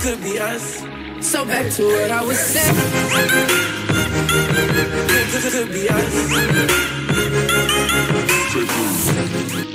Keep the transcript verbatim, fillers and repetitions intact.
could be us. So back to what I was saying. Could, could, could be us.